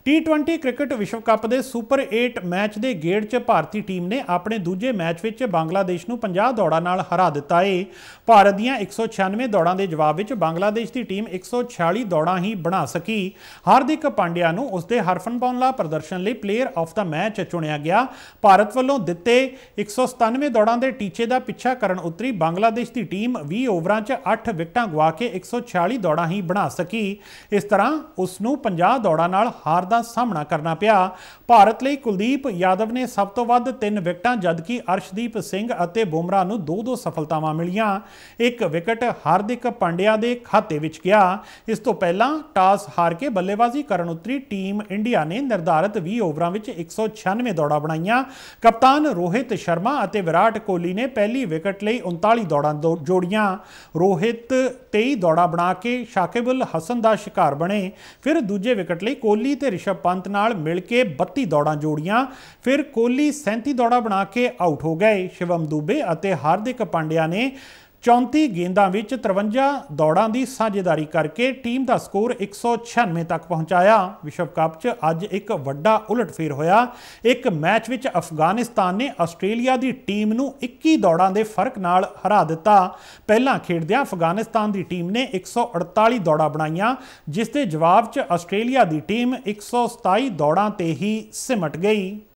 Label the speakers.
Speaker 1: T20 cricket विश्व cup के super 8 match के गेड़ च भारतीय टीम ने अपने दूजे मैच में बांग्लादेश को 50 दौड़ों नाल हरा दिता है। भारत दीयां 196 दौड़ों के जवाब में बांग्लादेश की टीम 146 दौड़ां ही बना सकी। हार्दिक पांड्या नूं उसके हरफनपाउला प्रदर्शन लिए प्लेयर ऑफ द मैच चुनिया गया। भारत वालों दिते 197 दौड़ों के टीचे का पिछा करन उतरी बांग्लादेश की टीम 20 ओवरां च 8 विकटां गवा के 146 दौड़ां ही बना सकी। इस तरह उसनूं 50 दौड़ों नाल हार दा सामना करना पिया। भारत लई कुलदीप यादव ने सब तो वध 3 विकटां जबकि अर्शदीप सिंह अते बुमराह नूं 2-2 सफलतावां मिलियां। एक विकट हार्दिक पांड्या दे खाते विच गया। इस तो पहलां टॉस हार के बल्लेबाजी करन उतरी टीम इंडिया ने निर्धारित 20 ओवरां विच 196 दौड़ां बनाईयां। कप्तान रोहित शर्मा अते विराट कोहली ने पहली विकट लई 39 दौड़ां जोड़ियां। रोहित 23 दौड़ां बना के शाकिब अल हसन का शिकार बने। फिर दूजे विकट लई कोहली ते ऋषभ पंत नाल मिल के 32 दौड़ां जोड़ियां। फिर कोहली 37 दौड़ां बना के आउट हो गए। शिवम दुबे अते हार्दिक पांड्या ने 34 गेंदां विच 53 दौड़ां की साझेदारी करके टीम का स्कोर 196 तक पहुंचाया। विश्व कप च अज एक वड्डा उलटफेर होया। एक मैच विच अफगानिस्तान ने आस्ट्रेलिया की टीम नूं 21 दौड़ां के फर्क नाल हरा दिता। पहलां खेडदियां अफगानिस्तान की टीम ने 148 दौड़ां बनाईयां, जिस दे जवाब च आस्ट्रेलिया की टीम 127 दौड़ां ते ही सिमट गई।